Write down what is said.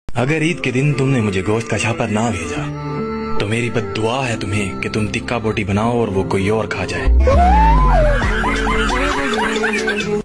अगर ईद के दिन तुमने मुझे गोश्त का छापर ना भेजा तो मेरी बद्दुआ है तुम्हें कि तुम टिक्का बोटी बनाओ और वो कोई और खा जाए।